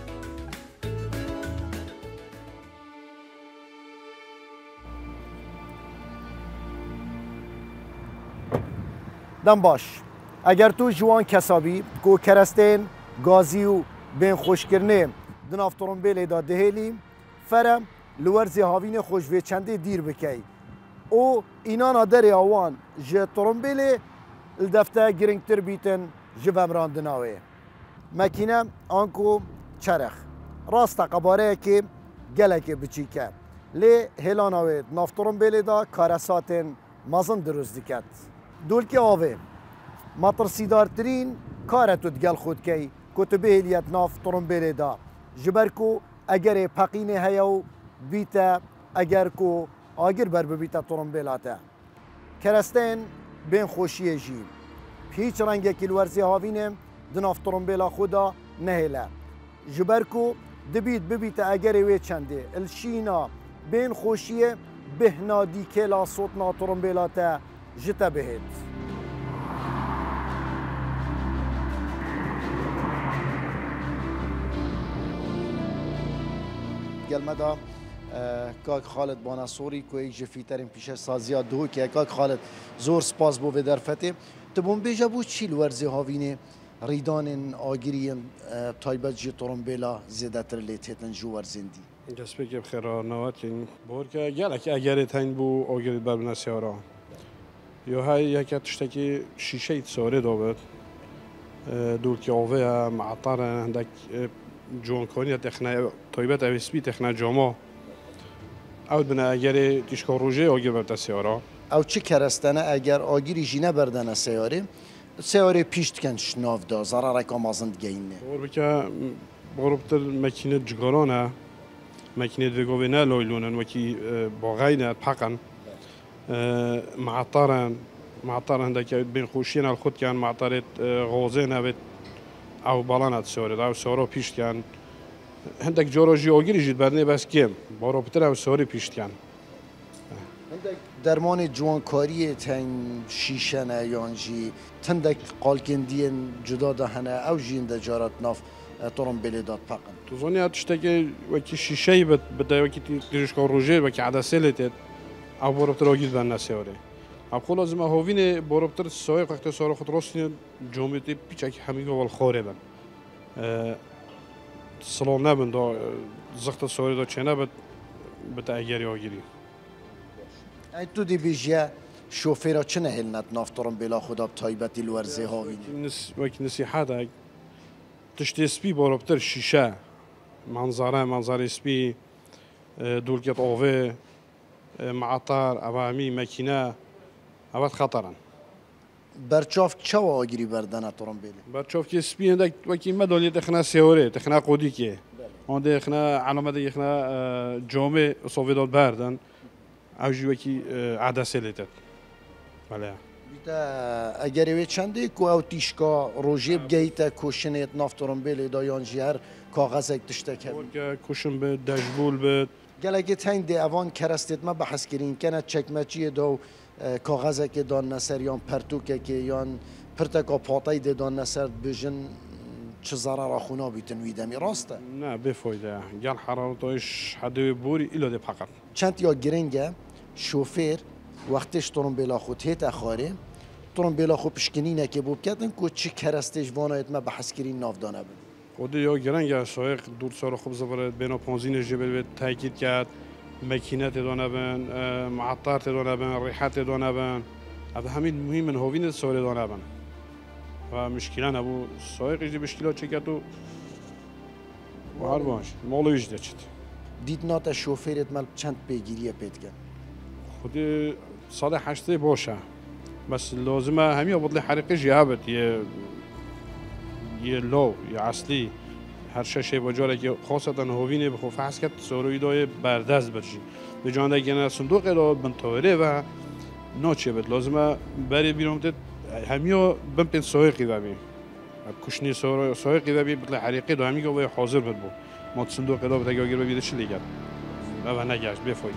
دم باش اگر تو جوان کسابی کو کرستین گازی و بین خوشکرنه دناف ترومبیل دا دهلی فرم لورزی هاوین خوش و چنده دیر بکی او اینانا در آوان جه ترومبیل الدفته گرنگتر بیتن جوام راندناوه مکینه آنکو چرخ راست قباره که گلک بچیکه لی هلاناوه ناف ترومبیل دا کارساتن مازن درست دکت دول که آوه مطرسیدارترین کارتو دگل خود کی کتبه هلیت ناف ترومبیل دا جبرکو اگر پقینه هیو بیتا اگر کو آگر بر ببیتا ترومبیلاته کرستین بین خوشیه جی هیچ رنگه کلورزی هاوینه دناف ترومبیلا خدا نهله جبرکو دبیت ببیتا اگر وی چنده الشینا بین خوشیه بهنا دیکلا صوتنا ترومبیلاته جتا بهت گلمدا کاک خالد باناسوری کوی جفیترین پیش سازیا دو که کاک خالد زور سپاس بو درفته تبون بیجا بو چی لورزی هاوینه ریدان آگیرین تایبت جی ترومبیلا زیاده تر لیتیتن جوار زندی دست بگم خیرا نواتین بور که گلک اگر تین بو آگیرید بر بناسیارا یا های یکی تشتکی شیشه ایت دابد دول که آوه معطر هندک جوانکانی تخنه تایبت اوسپی تخنه جاما او بنا اگر تشکا روژه آگیر برد سیارا او چی کرستنه اگر آگیری جینه بردن سیاره سیاره پیشت کنش ناف دا ضرر اکا مازند گینه بور بکه باربتر مکینه جگرانه مکینه دگاوه نه لایلونن وکی باغینه پقن معطرن معطر هندك بين خوشين الخود كان معطرت غوزين هبت او بالانات سوري او سورو پیش كان هندك جورجي اوگیری جد برنه بس کم بارو بتر او سوری پیش کن هندك درمان جوانکاری تن شیشه نه یانجی تندك قالکندین جدا دهنه او جین دجارت ناف طرم بلدات فقط تو زونی تشتكي وكي شيشي بد بدا وكي تريش كو روجي وكي عدسلت او بارو بتر اوگید برنه سوری اب خلاص ما هوین بارو بتر سوی وقت سوری خود راستین جامعه پیچکی همیگه وال خوره بن سلام نبند دا زخت سوری دا چه نبود بتا اگری آگیری ای تو دی بیجیا شوفیرا چه نهل ند نافترم بلا خدا بتایبتی الورزه هاوینی وکی نصیحت اگ تشتی سپی بارو بتر شیشه منظره منظر سپی دولکت آوه معطر اوامی مکینه اوت خطرن برچاف چه آگیری بردن طرم بیلی برچاف که سپی هندک وکی مدالی تخنا سیوره تخنا قودی که آن تخنا علامت تخنا جامع صوفیدات بردن اوجی وکی عدسه لیتت ولی بیتا اگر وی چنده کو او تیشکا روژه بگیتا کوشنیت نافترم بیلی دایان جیهر کاغذ اک تشته کرد کوشن به دجبول به گلگه تنگ دی اوان کرستت ما بحث کرین کنه چکمچی دو کاغذ که دان نسر یا پرتوکه که یا پرتکا پاتای دی دان نسر بجن چه ضرر خونا بیتن ویدمی راسته؟ نه بفایده گل حرارتایش حدوی بوری ایلا دی فقط چند یا گرنگه شوفر وقتش ترم بلا خود هیت اخاره ترم بلا خود پشکنینه که بوب کردن که چی کرستش وانایت ما بحث کرین نافدانه بود خودی یا گرنگه سایق دور سال خوب زبرد بینا پانزین جبل به تاکید کرد ماکینه تدانه بن معطر تدانه بن ریحه تدانه بن هذا همین مهم من هوین سوال دانه بن و مشکل نبود سایق ایجی مشکلات چه کرد و هر باش مالویش داشت دید نات شوفرت مال چند پیگیریه پید کن خودی سال هشته باشه بس لازمه همین بدل حرکت جهابت یه یه لو یا اصلی هر شش بجاره که خاصتا هوینه بخو فحص کرد سوروی دای بردست برشی به جان دیگه صندوق را بنتوره و ناچه بد لازمه بری بیرون تد همیو بمپن سویقی دبی کشنی سوروی سویقی دبی بدل حرکت و همیگه و حاضر بد بو ما صندوق را بتاگی اگر ببیده چی لیگر و نگاش بفایده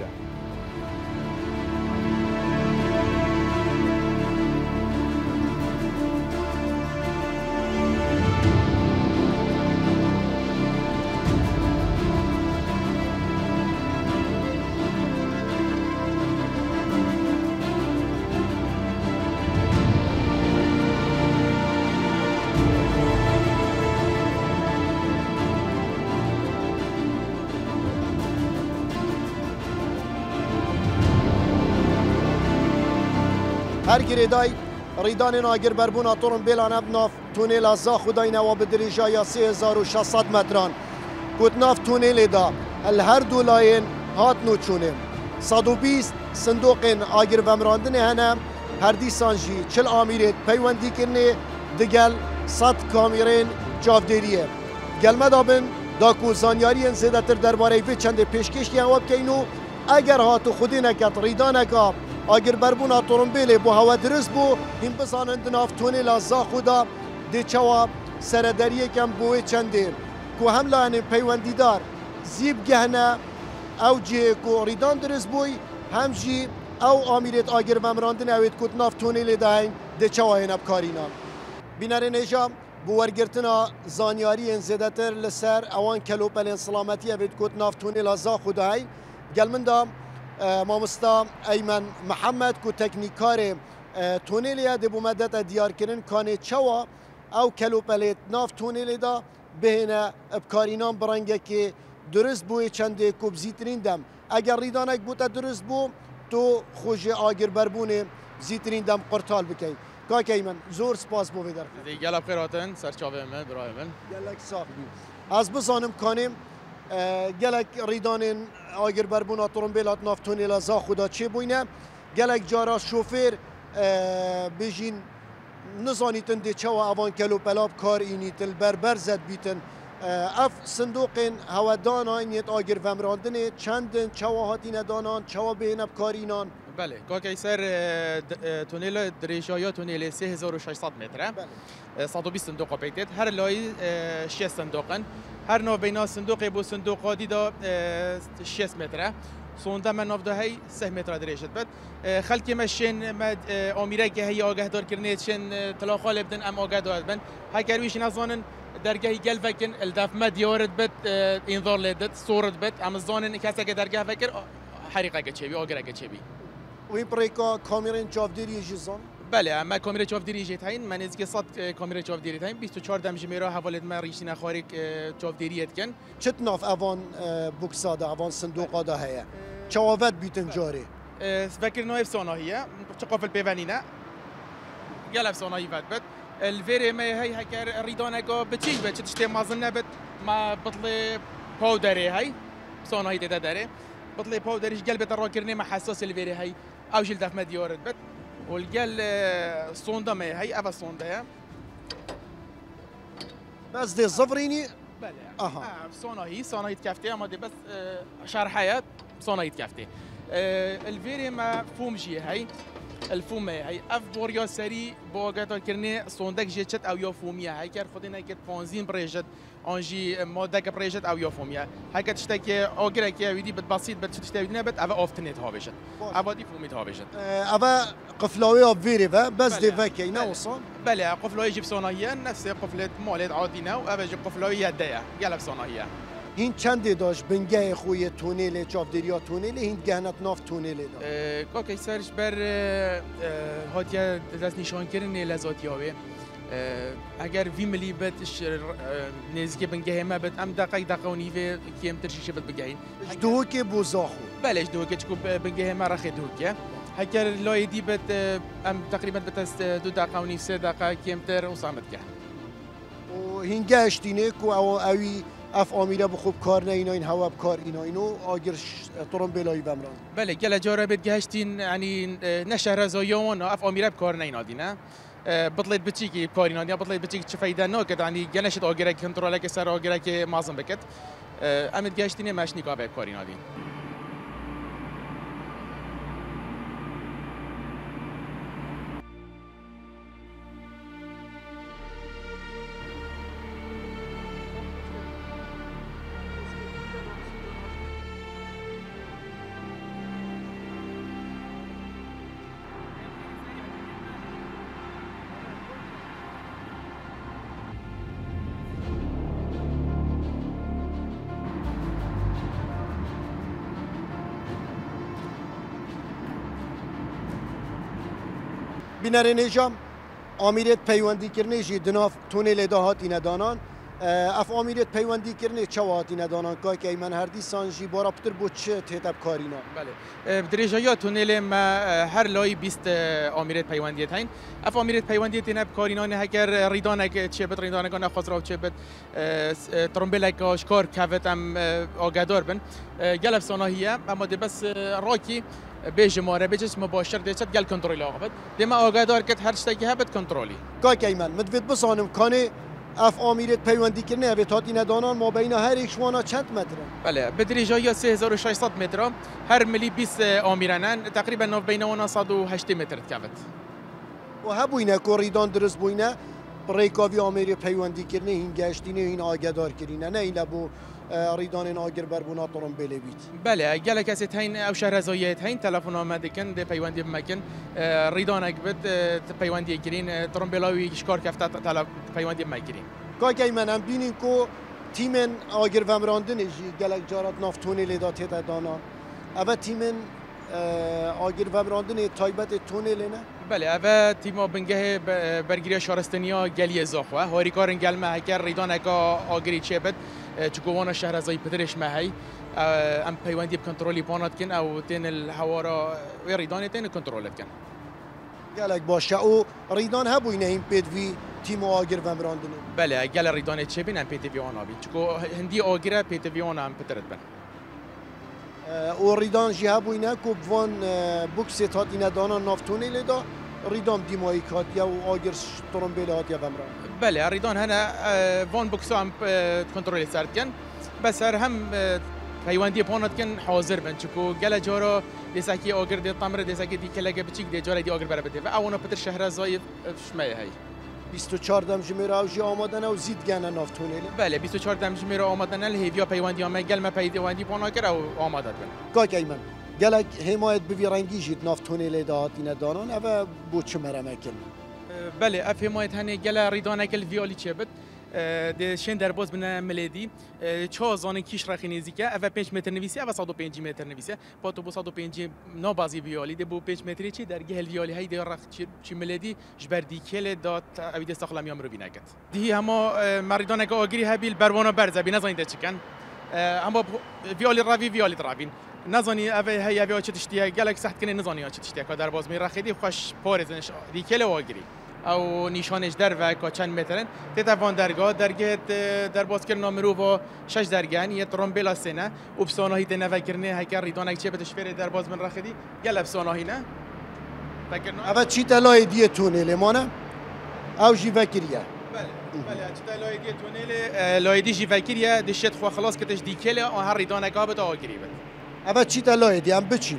هر گریدای ریدان ناگر بربون آتورم بیلان ابناف تونیل از خدای نوا بدریجا یا سه هزار و شصت متران کود ناف تونیل دا الهر دو لاین هات نوچونه صد و بیست صندوق آگر بمراندن هنم هر دی سانجی چل آمیرت پیوندی کنه دگل صد کامیرین جاودیریه گل مدابن داکو زانیاری زیده تر درباره وی چند پیشکش که هوا بکینو اگر هاتو خودی نکت ریدان اکا اگر بربونا تورنبیل بو هوا درست بو هم بزانند ناف تونیل از خدا دی چوا سردریه کم بوی چنده کو هم لانه پیوندیدار زیب گهنه او جه کو ریدان درست بوی هم جی او آمیرت آگر بمراندن اوید کت ناف تونیل دهین دی چوا هنب کارینا بینار نیجا بو ورگرتنا زانیاری انزیده تر لسر اوان کلوپل سلامتی اوید کت ناف تونیل از خدا هی گل من دا مامستا ایمن محمد کو تکنیکار تونیلیا دی بو مدت دیار کردن کانه چوا او کلوپلیت ناف تونیلی دا بهنه ابکارینان برنگه که درست بوی چنده کو بزیترین دم اگر ریدانک بوتا درست بو تو خوش آگر بربونه بزیترین دم قرطال بکی کاک ایمن زور سپاس بو بدر دی گل خیراتن سرچاوه من برای من گلک صاف از بزانم کانیم گلک ریدان آگر بربونا تورنبیلات ناف تونیلا زا خدا چه بوینه گلک جارا شوفر بجین نزانیتن دی چوا اوان کلو پلاب کار اینیتل بربر زد بیتن اف صندوق هوا دانا اینیت آگر ومراندنه چندن چوا هاتین دانان چوا بینب کارینان بله کاکی سر تونل دریجایی تونل سه هزار و ششصد متره صد و بیست صندوق پیتید هر لای شش صندوقن هر نوع بین صندوق بو صندوق دیدا شش متره سونده من نفده هی سه متر دریجت بد خلکی مشین مد آمیره که هی آگه دار کرنید شن تلاقال بدن ام آگه دار بن هی کرویش نزانن درگاهی گل فکن الدف مد یارد بد انذار لیدت صورت بد ام زانن کسی که درگاه فکر حریقه که چی بی آگره که چی بی و این پریکا کامیرین چافدیری جیزان بله اما کامera چافدیری جت هین من از که صد کامera چافدیری هین بیست و چهار دمج میرا حوالت ما ریشتن خارج چافدیریت کن چت ناف اوان بوکسادا اوان صندوق دا هيا چاوت بیتن جاری فکر نایف صناعیه چه قفل پیونینه گلف صناعی ود بد الفيري ما هي هكر ريدونكو بتشيك بتش تشتي ما ظن بت ما بطلي باودري هاي صناعي تداري بطلي باودريش قلبت الراكرني ما حساس الفيري هاي او جلد في مديورت بت والقل الصوندا ما هي افا صوندا بس دي الظفريني بله اها آه صناعي صناعي كافتي اما دي بس شرحيات صناعي كافتي الفيري ما فومجي هاي الفومه هي اف بوريا سري بوغاتا كرني صندوق جيتشت او يا فوميا هي كر خدينا كت بنزين بريجت انجي ماده بريجت او يا فوميا هي كتشتكي اوغرا كي ويدي بسيط بتشتكي بت اف اوفتنت هابشت اف دي فوميت هابشت اف قفلاوي فيري بس دي فكي نوصل بله قفلاوي جيب صناعيه نفس قفله مالت عادينا و اف جيب قفلاوي يديه قلب صناعيه هین چند داشت بنگه خوی تونل چافدریا تونل هین گهنت ناف تونل دا کاکی سرش بر هاتیا دست نشان کردن لذاتیاوی اگر وی ملی بتش نزدیک بنگه ما بت ام دقیق دقیق و نیوه کیم ترشیشه بت بگهین دو که بوزاخو بلش دو که چکو بنگه ما رخ دو که هکر لای دی بت ام تقریبا بت دو دقیق و نیو سه دقیق کیم تر وصامت که و هین گشتینه کو او اوی اف آمیره بخوب کار نه اینا این هوا کار اینا اینو آگر ترم بلایی بمران بله گله جاره بد گهشتین یعنی نشهر زایون اف آمیره کار نه اینا دینا بطلت بچی کی کار اینا دینا بطلت بچی چه فایده نه که یعنی گلشت آگره کنترل که سر آگره که مازن بکت امید گهشتینه ماشنی کا به کار اینا دی بینر نجام آمیرت پیوندی کرنه جی دناف تونل دهات اینا دانان اف آمیرت پیوندی کرنه چوات اینا دانان که ایمن هردی سانجی بارا پتر بوچه تهتب کارینا بله درجه تونل ما هر لای بیست آمیرت پیوندیت هین اف آمیرت پیوندیت اینا کارینان هگر ریدانک چه بد ریدانک نه خسرو چه بد ترمبلک اشکار کاوت ام آگادار بن گلف صناعیه اما ده بس راکی بیش ماره بیش مباشر دیشت گل کنترلی آقابد دیم آگادار کت هر چیزی که هبت کنترلی که ایمن مدوید بسانم کانه اف آمیرت پیوندی کرنه به تاتی ندانان ما بین هر ایکشوانا چند متره بله بدریجا یا سه هزار و ششصد متر هر ملی بیست آمیرانن تقریبا نو بین اونا صد و هشت متر کفت و هبوینه کوریدان درست بوینه ریکاوی آمیری پیوندی کرنه این گشتینه این آگادار کرینه نه این لبو ریدان آگر بربونا ترم بلبیت بله گله کسی تاین او شهر زایت هین تلفن آمده کن ده پیوندی مکن ریدان اگبد پیوندی کرین ترم بلاوی شکار کفته تلف پیوندی مکرین که من هم بینیم که تیم آگر ومراندن جی گله جارات نافتونی لیدات هد دانا اول تیم آگر ومراندن تایبت تونل نه بله اول تیم بنگه برگیری شارستانیا گلی زاخوه هاری کارن گلمه هکر ریدان اگا آگری چه بد چکوانا شهر زای پدرش ماهی ام پیوندی بکنترلی بانات کن او تین الحوارا و ریدان تین کنترلت کن گلک باشه او ریدان هبوینه این پیدوی تیم آگر و مراندنه بله گل ریدان چه بین ام پیدوی آن آبی چکو هندی آگره پیدوی آن هم پترت بن او ریدان جی هبوینه که بوان بوکسی تات اینه دانا نافتونه لیدا ریدان دیمایی کات یا آگر ترمبیل هات یا ومران بله ریدان هنا وان بوکس هم کنترل سرد کن بس هر هم پیوندی پانت کن حاضر بن چکو گل جارا دساكي اوغر دي طمر دساكي دي كلاجا بتشيك دي جوري دي اوغر برابتي فاونا بتر شهر زايد شمايه هي بیست و چهار دم جمیره و جی آمادن و زید گنه ناف تونیله بله بیست و چهار دم جمیره آمادن ال هیویا پیوندی ام گل ما پیوندی پونا کرا و آماده بن کا کیمن گلک حمایت به رنگی جید ناف تونیله داد این دانان او بو چمره مکن بله اف حمایت هنی گل ریدانه کل ویالی چبت ده شن در باز بنا ملدی چه زانه کیش رخی نزدیکه اول پنج متر نویسی اول صد و پنج متر نویسه با تو با صد و پنج نابازی ویالی ده بو پنج متری چی در گهل ویالی های ده رخ چی ملدی جبردی کل داد اوید استخلام یام رو بینکت دی اما مردانه که آگری هبیل بروانا برزه بی نزانی ده چکن اما ویالی راوی ویالی درابین نزانی اوه هی اوه چه تشتیه گلک سخت کنه نزانی چه تشتیه که در باز می رخی دی خوش پارزنش دی کل آگری او نیشانش در و که چند مترن تتوان درگاه درگاه در باز کردن مرو و شش درگاه یه ترامبلا سنه و بسانهی دنوا کردن هکر ریدانک چه بتشفیر در باز من رخدی گل بسانهی نه فکرنا اول چی تلای دیه تونل مانه او جی فکریه بله بله چی تلای دیه تونل لای دی جی فکریه دشت خو خلاص کتش دی کله آن هر ریدانک ها بتا آگری بد اول چی تلای دی هم بچیم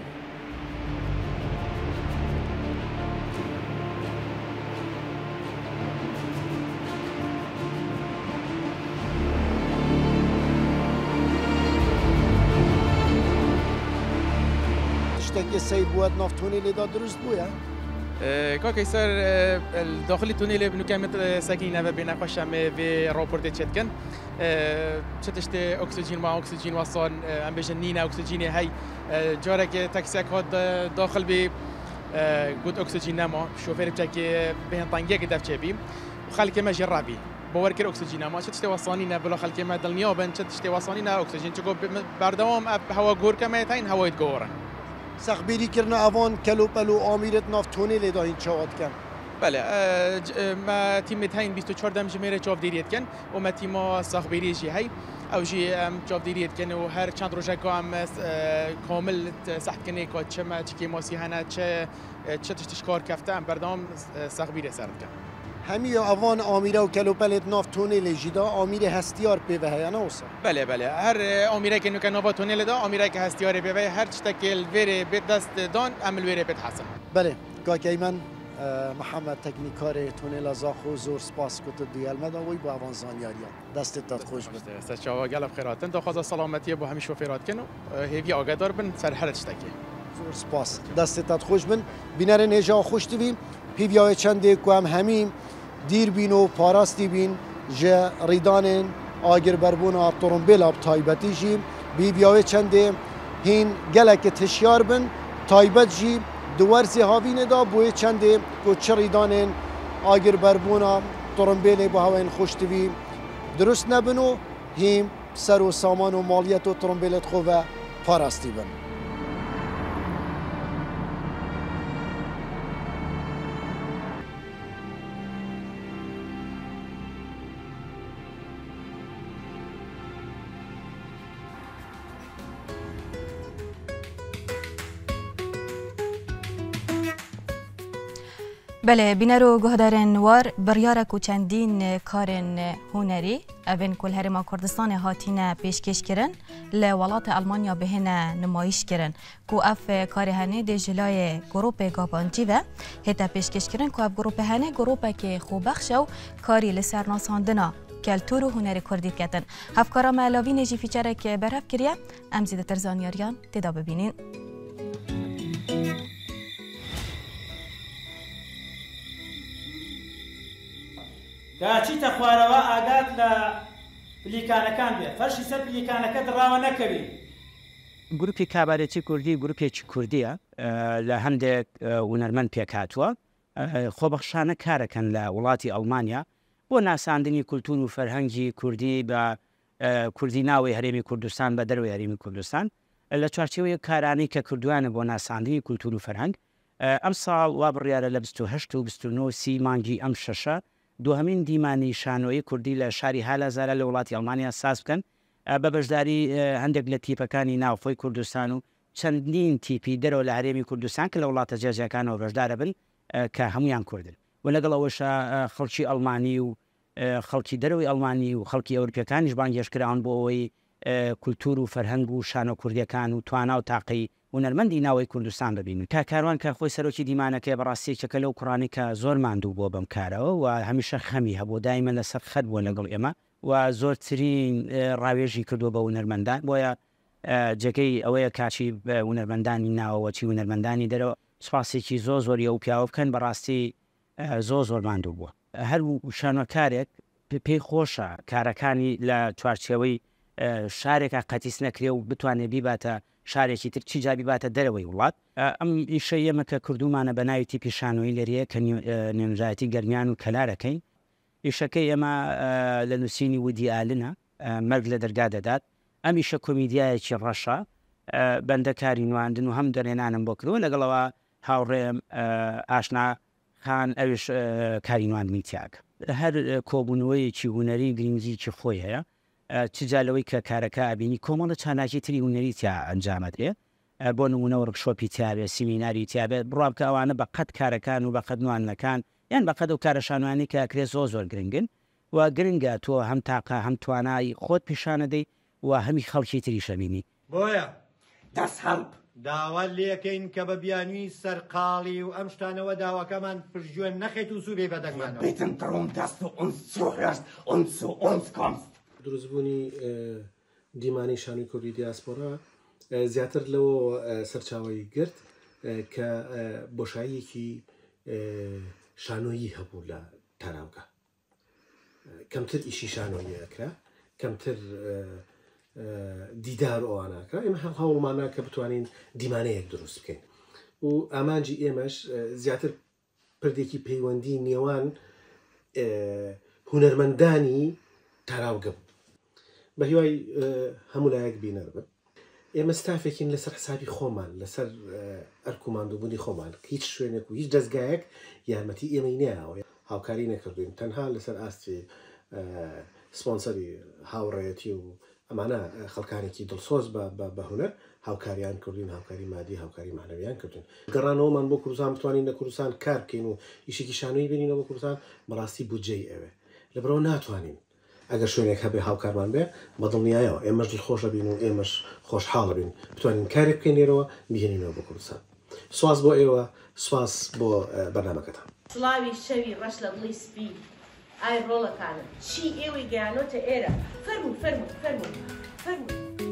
که سید بود ناف تونیل داد درست بوده؟ که کیسر داخلی تونیل بنو کمت سکینه و بین خوشم و راپورت چت کن چتشت اکسیژن ما اکسیژن وصل ام بجن نینا اکسیژن هی جاره که تاکسی کات داخل بی گود اکسیژن ما شوفر بتاعي بين طنجة قدف شبي وخلك ما جربي بوركر اكسجين ما شتشت وصانينا بلا خلك ما دلنيا بن شتشت وصانينا اكسجين تشكو بردوام هوا غور كما تاين هوا يتغورن سخبيري كرنا اوان كلو بلو اميرت ناف تونيل دا این چاوت کن بله ما تیم تاين بیست و چهار دم جميره چاف ديريت كن وما تيما سخبيري جي هي او جي ام چاف ديريت كن و هر چند روزه كام كامل صحت كني كو چما چكي ماسي هنا چه چه تشكار كفته ام بردام سخبيري سرد كن همی اوان آمیره و کلوپلت ناف تونل جدا آمیره هستیار به و هیا نوسا بله بله هر آمیره که نوکن ناوا تونل دا آمیره که هستیار به و هر چتکل وره به دست دان عمل وره به حسن بله که من محمد تکنیکار تونل زاخو زور سپاس کت دیال مدا وی با اوان زانیاریا دستت داد خوش بود است چاوا گلب خیراتن تا خواست سلامتی با همین شوفرات کنو هیوی آگادار بن سر هر چتکی زور سپاس دستت داد خوش بن بینر نجا خوش دوی پیویا چنده کو هم همین دیر بین و پاراستی بین جه ریدان آگر بربون ترمبیل آب تایبتی جی بی بیاوه چنده هین گلک تشیار بن تایبت جی دوار زهاوین دا بوی چنده که چه ریدان آگر بربون ترمبیل با هواین خوشتوی درست نبنو هیم سر و سامان و مالیت و ترمبیلت خواه پاراستی بن بله بینرو گهدارن وار بریارک و چندین کارن هنری اوین کل هرما کردستان هاتین پیشکش کرن لولات آلمانیا بهنه نمایش کرن کو اف کار هنه ده جلای گروپ گاپانجی و هتا پیشکش کرن کو اف گروپ هنه گروپ که خوبخش و کاری لسرناساندنا کلتور و هنر کردید کتن هفکارا ملاوی نجی فیچره که برف کریه امزیده ترزانیاریان تدا ببینین کاچی تخوارەوە ئاگات لە پلیکانەکان بێ فەرشی سەر پلیکانەکە دڕاوە نەکەوی گروپی کابارێتی کوردی گروپێکی کوردیە لە هەندێک هونەرمەند پێکهاتووە خۆبەخشانە کارەکەن لە وڵاتی ئەڵمانیا بۆ ناساندنی کولتور و فەرهەنگی کوردی بە کوردی ناوی هەرێمی کوردستان بە دەروی هەرێمی کوردستان لە چوارچێوەی کارانەی کە کردووانە بۆ ناساندنی کولتور و فەرهەنگ ئەم ساڵ وا بڕیارە لە بیست و هەشت و بیست و نۆ سی مانگی ئەم شەشە دوهەمین دیمانی شانۆیی کوردی لە شاری هالەزارە لە وڵاتی ئەڵمانیا ساز بکەن بە بەشداری هەندێک لە تیپەکانی ناوخۆی کوردستان و چەندین تیپی دەرەوە لە هەرێمی کوردستان کە لە وڵاتە جێجەکانەوە بەشدارە بن کە هەمویان کوردن و لەگەڵ ئەوەشە خەڵکی ئەڵمانی و خەڵکی دەرەوەی ئەڵمانی و خەڵکی ئەوروپیەکانیش بانگێشکراون بۆ ئەوەی کولتور و فەرهەنگ و شانۆ کوردیەکان و توانا و تاقی هونەرمەندی ناوەی کوردستان ببینن کا کاروان کە خۆی سەرۆکی دیمانەکەی بەڕاستی چەکە لەو کوڕانی کە زۆر ماندوو بۆ بەم کارەوە و هەمیشە خەمی هەبوو دایمە لەسەر خەت بووە لەگەڵ ئێمە و زۆرترین ڕاوێژی کردووە بە هونەرمەندان بۆیە جێگەی ئەوەیە کاچی هونەرمەندانی ناوەوەچی هونەرمەندانی دەرەوە سوپاسێکی زۆر زۆری ئەو پیاوە بکەن بەڕاستی زۆر زۆر ماندوو بووە هەر شانۆکارێک پێی خۆشە کارەکانی لە چوارچێوەی شارێکە قەتیس نەکرێ و بتوانێت بیباتە شارێکی تر چی جابی باتە دەرەوەی وڵات ئەم ئیشە ئێمە کە کردومانە بە ناوی تیپی شانۆیی لەریە کە نێنجایەتی گەرمیان و کەلارەکەین ئیشەکەی ئێمە لە نووسینی ودی ئالنە مەرگ لە دەرگا دەدات ئەم ئیشە کۆمیدیایەکی ڕەشە بەندەکاری نواندن و هەم دەرێنانم بۆ کردوە لەگەڵەوە هاوڕێم ئاشنا خان ئەوش کاری نواندنی تیاکە هەر کۆبوونەوەیەکی هوەری گرنگیکی خۆی هەیە چجالەوەی کە کارەکە ئابینی کۆمەڵە چاناکی تری هوەری تیا ئەنجامەدرێ بۆ نمونە ڕکشۆپی تیاابێ سیمیناری تیاابێت بڕام کە ئەوانە بە قەت کارەکان و بە قەت نوانەکان یان بە قەت و کارەشانوانی کە کرێ زۆر زۆر گرنگن و گرنگە تۆ هەم تاقا هەم توانایی خۆت پیشانەدەی و هەمی خەڵکی تری شەبینی بۆیە دەست هەڵب داوا لێکەین کە بە بیانوی سەرقاڵی و ئەم شتانەوە داواکەمان پرژێن نەخێت و سوبێ بەدەگمانەوە Bitten darum, dass du uns zuhörst und zu uns kommst. دروستبوونی دیمانی شانوی کوردی دیاسپۆرا زیاتر لەوە سەرچاوی گرت کە بۆشاییەکی شانۆیی هەبوو لە تاراوگە کەمتر ئیشی شانۆیی ئەکرا کەمتر دیدار ئەواناکە ئێمە هەڵ هەوڵمانە کە بتوانین دیمانەیەک دروست بکەین و ئامانجی ئێمەش زیاتر پردێکی پەیوەندی نێوان هونەرمەندانی تاراوگە بوو بە هیوای هەموو لایەک بینەر بن ئێمە ستافێکین لەسەر حسابی خۆمان لەسەر ئەرکوماندووبوونی خۆمان هیچ شوێنێک و هیچ دەستگایەک یارمەتی ئێمەی نیاوە هاوکاری نەکردوین تەنها لەسەر ئاستی سپۆنسەری هاوڕێەتی و ئەمانە خەڵکانێکی دڵسۆز بە هونەر هاوکاریان کردوین هاوکاری مادی هاوکاری معنەویان کردوین گەڕانەوەمان بۆ کوردستان بتوانین لە کوردستان کار بکەین و ئیشێکی شانۆیی بینینەوە بۆ کوردستان بەڕاستی بودجەی ئەوێ لەبەرەوە ناتوانین ئەگەر شوێنێک هەبێ هاوکارمان بێ بەدڵنیایەوە ئێمەش دڵخۆشە بین و ئێمەش خۆشحاڵە بین بتوانین کارێک بکەینێرەوە بهێنینەوە بۆ کوردستان سواس بۆ ئێوە سواس بۆ بەرنامەکەتان سڵاوی شەوی ڕەش لە دڵی سپی ئای ڕۆڵەکانم چی ئێوەی گەیانۆتە ئێرە فەرموو فەرموو فەرموو فەرموو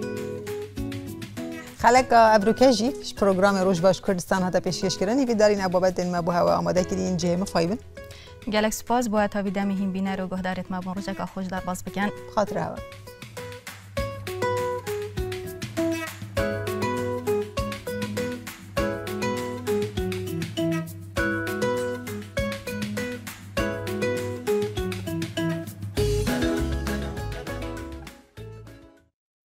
خەلک ئەبروکەژی پرۆگرامی ڕۆژ باش کوردستان هاتە پێشکەشکردنی ویدارین ئەبابەت دێنمە بۆ هەوە ئامادەکردین جێمە فایبن گەلک سپاس بۆ تاویدامی هین بینەر و گۆهدارێت ما بۆ ڕۆژێکە خۆش دەرباز بکەن خاطرەوە